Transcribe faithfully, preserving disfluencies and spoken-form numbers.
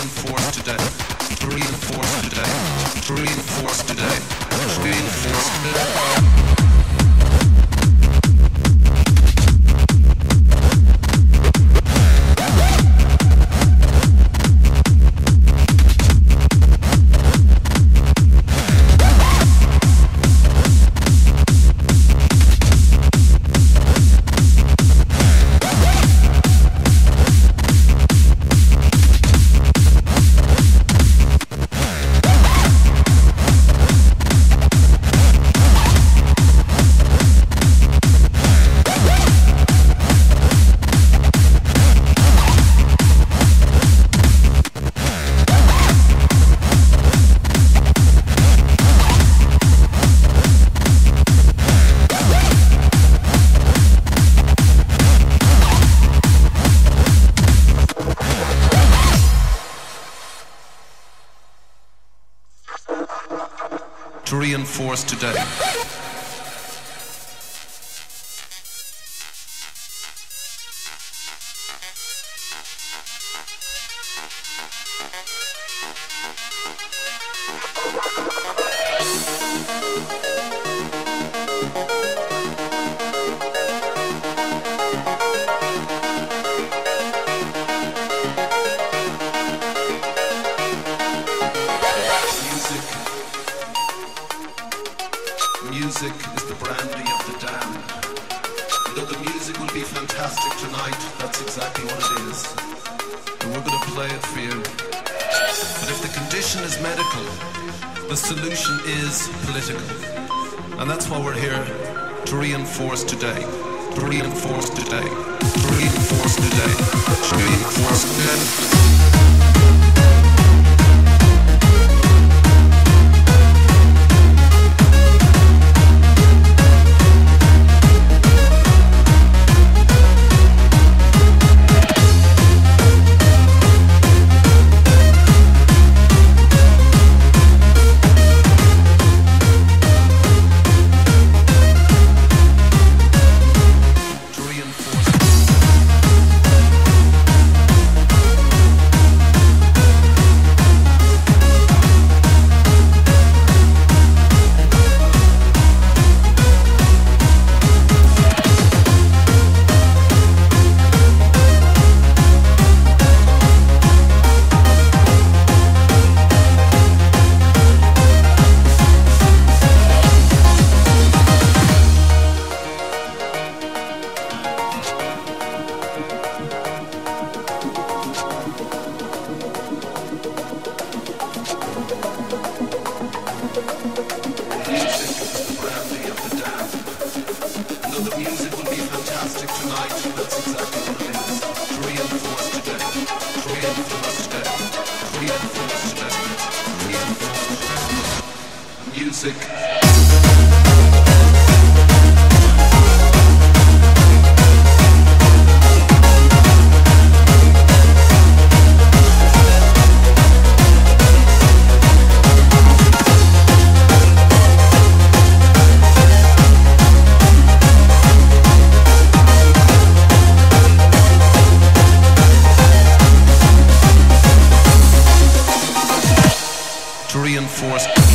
reinforce today, to reinforce today, to reinforce today, to reinforce today. To reinforce today. Music is the brandy of the damned. Though the music will be fantastic tonight, that's exactly what it is. And we're going to play it for you. But if the condition is medical, the solution is political. And that's why we're here to reinforce today. To reinforce today. To reinforce today. To reinforce today. Music. To reinforce